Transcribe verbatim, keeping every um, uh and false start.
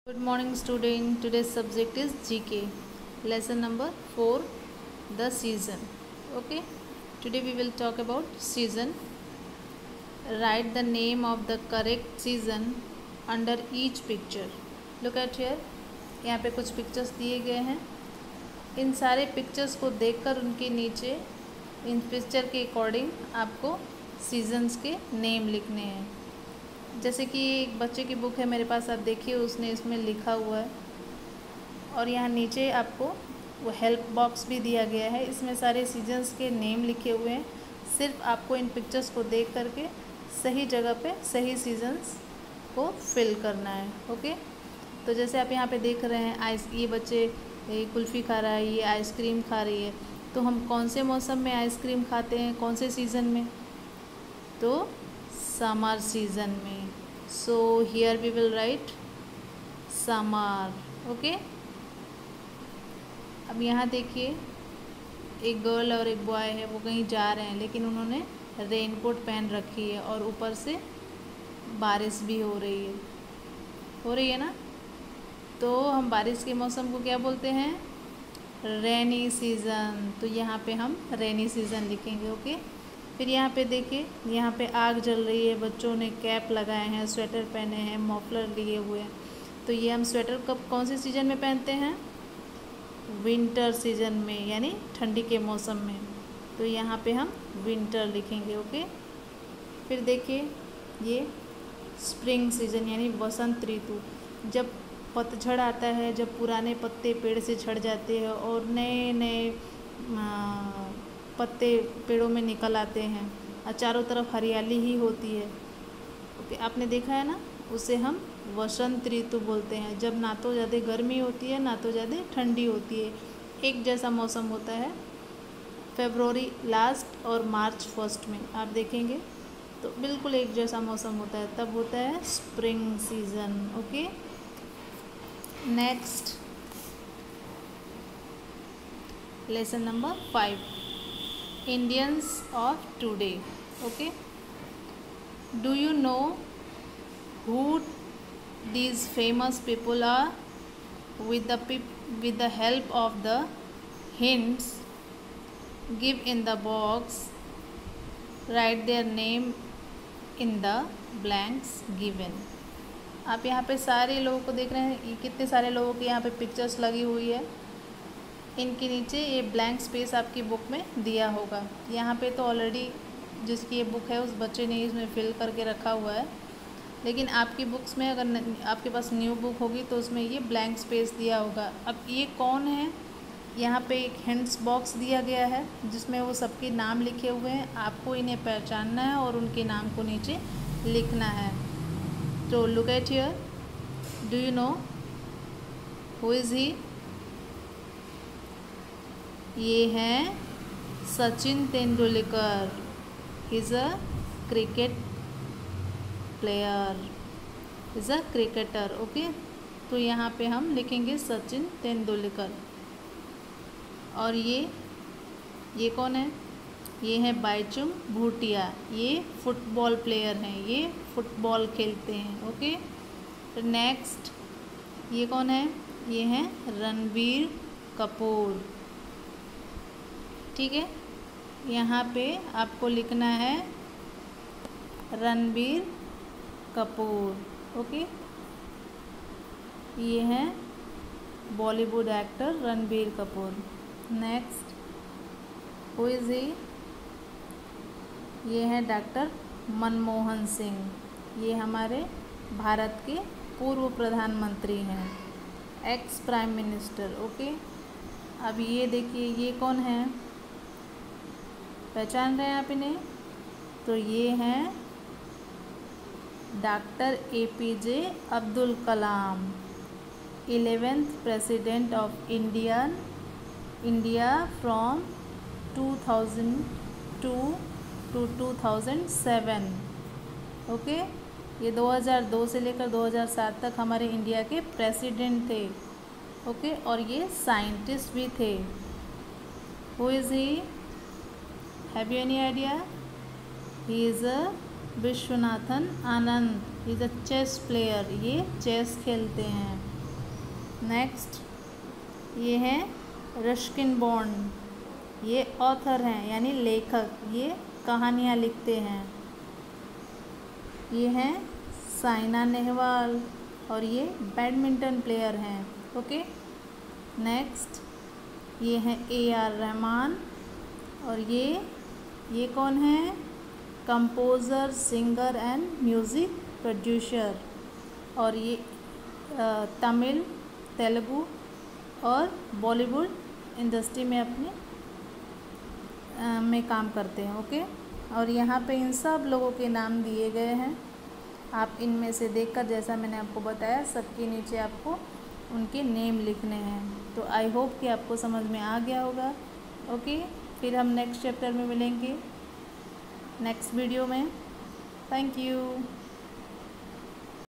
Good morning student. Today's subject is G K. Lesson number four, the season. Okay. Today we will talk about season. Write the name of the correct season under each picture. Look at here. यहाँ पे कुछ pictures दिए गए हैं. इन सारे pictures को देखकर उनके नीचे इन पिक्चर के अकॉर्डिंग आपको सीजन्स के नेम लिखने हैं. जैसे कि एक बच्चे की बुक है मेरे पास, आप देखिए उसने इसमें लिखा हुआ है और यहाँ नीचे आपको वो हेल्प बॉक्स भी दिया गया है. इसमें सारे सीजन्स के नेम लिखे हुए हैं. सिर्फ आपको इन पिक्चर्स को देख करके सही जगह पे सही सीजन्स को फिल करना है. ओके. तो जैसे आप यहाँ पे देख रहे हैं, आइस ये बच्चे ये कुल्फ़ी खा रहा है, ये आइसक्रीम खा रही है. तो हम कौन से मौसम में आइसक्रीम खाते हैं, कौन से सीज़न में? तो समर सीज़न में. So here we will write summer. Okay. अब यहाँ देखिए, एक गर्ल और एक बॉय है, वो कहीं जा रहे हैं लेकिन उन्होंने रेनकोट पहन रखी है और ऊपर से बारिश भी हो रही है हो रही है ना. तो हम बारिश के मौसम को क्या बोलते हैं? Rainy season. तो यहाँ पे हम रेनी सीज़न लिखेंगे. ओके. फिर यहाँ पे देखिए, यहाँ पे आग जल रही है, बच्चों ने कैप लगाए हैं, स्वेटर पहने हैं, मफलर लिए हुए हैं. तो ये हम स्वेटर कब कौन से सीज़न में पहनते हैं? विंटर सीज़न में, यानी ठंडी के मौसम में. तो यहाँ पे हम विंटर लिखेंगे. ओके. फिर देखिए, ये स्प्रिंग सीज़न यानी वसंत ऋतु. जब पतझड़ आता है, जब पुराने पत्ते पेड़ से झड़ जाते हैं और नए नए पत्ते पेड़ों में निकल आते हैं और चारों तरफ हरियाली ही होती है. ओके. आपने देखा है ना, उसे हम वसंत ऋतु बोलते हैं. जब ना तो ज़्यादा गर्मी होती है ना तो ज़्यादा ठंडी होती है, एक जैसा मौसम होता है. फरवरी लास्ट और मार्च फर्स्ट में आप देखेंगे तो बिल्कुल एक जैसा मौसम होता है, तब होता है spring season. Okay. Next lesson number five, Indians of today. Okay. Do you know who these famous people are? With the pip- with the help of the hints give in the box, write their name in the blanks given. आप यहाँ पे सारे लोगों को देख रहे हैं, ये कितने सारे लोगों की यहाँ पे पिक्चर्स लगी हुई है. इनके नीचे ये ब्लैंक स्पेस आपकी बुक में दिया होगा. यहाँ पे तो ऑलरेडी जिसकी ये बुक है उस बच्चे ने इसमें फिल करके रखा हुआ है, लेकिन आपकी बुक्स में अगर आपके पास न्यू बुक होगी तो उसमें ये ब्लैंक स्पेस दिया होगा. अब ये कौन है? यहाँ पे एक हिंट्स बॉक्स दिया गया है जिसमें वो सबके नाम लिखे हुए हैं. आपको इन्हें पहचानना है और उनके नाम को नीचे लिखना है. तो look at here. Do you know who is he? ये हैं Sachin Tendulkar. Is a cricket player, is a cricketer. Okay. तो यहाँ पे हम लिखेंगे सचिन तेंदुलकर. और ये ये कौन है? ये है बाईचुंग भूटिया. ये फुटबॉल प्लेयर हैं, ये फुटबॉल खेलते हैं. ओके. तो नेक्स्ट ये कौन है? ये हैं रणबीर कपूर. ठीक है. यहाँ पे आपको लिखना है रणबीर कपूर. ओके. ये हैं Bollywood actor Ranbir Kapoor. Next who is he? ये हैं डॉक्टर मनमोहन सिंह. ये हमारे भारत के पूर्व प्रधानमंत्री हैं, एक्स प्राइम मिनिस्टर. ओके. अब ये देखिए, ये कौन है? पहचान रहे हैं आप इन्हें? तो ये हैं doctor A P J Abdul Kalam, eleventh president of Indian India from two thousand two to two thousand seven. Okay. ये दो हज़ार दो से लेकर दो हज़ार सात तक हमारे इंडिया के प्रेसिडेंट थे. ओके. और ये साइंटिस्ट भी थे. Who is he? Have you any idea? He is a Viswanathan Anand. He is a chess player. ये चेस खेलते हैं. नेक्स्ट ये हैं रस्किन बॉन्ड, ये ऑथर हैं यानी लेखक, ये कहानियाँ लिखते हैं। ये हैं साइना नेहवाल और ये बैडमिंटन प्लेयर हैं। ओके, नेक्स्ट ये हैं ए आर रहमान और ये ये कौन है? Composer, singer and music producer. और ये तमिल, तेलुगु और बॉलीवुड इंडस्ट्री में अपने आ, में काम करते हैं। ओके, और यहाँ पे इन सब लोगों के नाम दिए गए हैं। आप इनमें से देखकर, जैसा मैंने आपको बताया, सबके नीचे आपको उनके नेम लिखने हैं। तो आई होप कि आपको समझ में आ गया होगा। ओके, फिर हम नेक्स्ट चैप्टर में मिलेंगे नेक्स्ट वीडियो में। Thank you.